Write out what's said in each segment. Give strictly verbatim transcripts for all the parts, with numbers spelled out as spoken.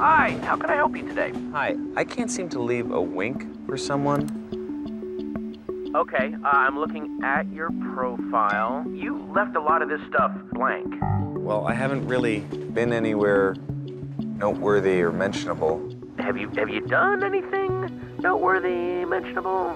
Hi, how can I help you today? Hi, I can't seem to leave a wink for someone. Okay, uh, I'm looking at your profile. You left a lot of this stuff blank. Well, I haven't really been anywhere noteworthy or mentionable. Have you have you done anything noteworthy, mentionable?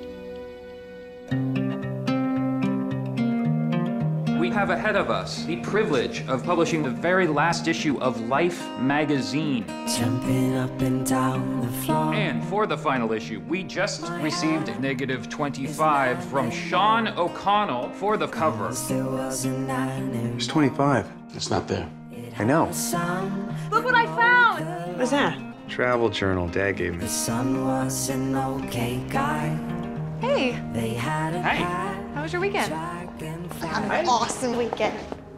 We have ahead of us the privilege of publishing the very last issue of Life magazine. Jumping up and down the floor. And for the final issue, we just received a negative twenty-five from Sean O'Connell for the cover. It's twenty-five. It's not there. I know. Look what I found! What's that? Travel journal Dad gave me. The son was an okay guy. Hey! They had a Hey. How was your weekend? I had an awesome weekend.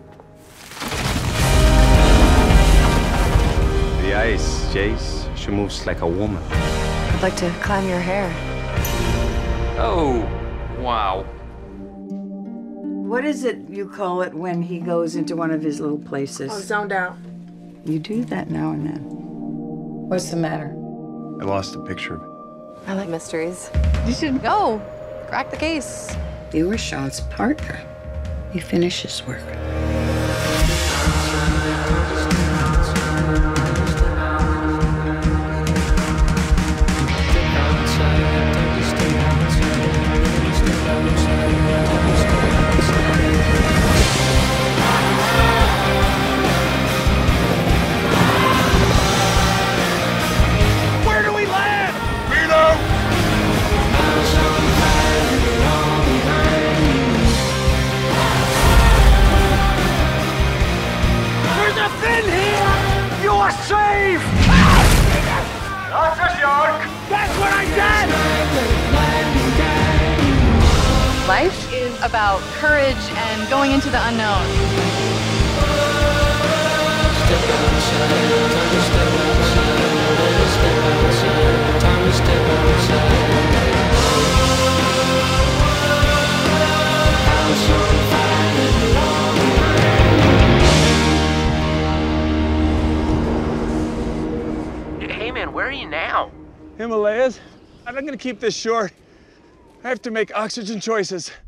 The ice, Jace. She moves like a woman. I'd like to climb your hair. Oh, wow. What is it you call it when he goes into one of his little places? Oh, zoned out. You do that now and then. What's the matter? I lost a picture of it. I like mysteries. You should go. Crack the case. You were Sean's partner. He finished his work. Where do we land? We know. There's a fin here. You are safe. That's a shark. That's what I said. Life is about courage and going into the unknown. Hey man, where are you now? Himalayas. I'm gonna keep this short. I have to make oxygen choices.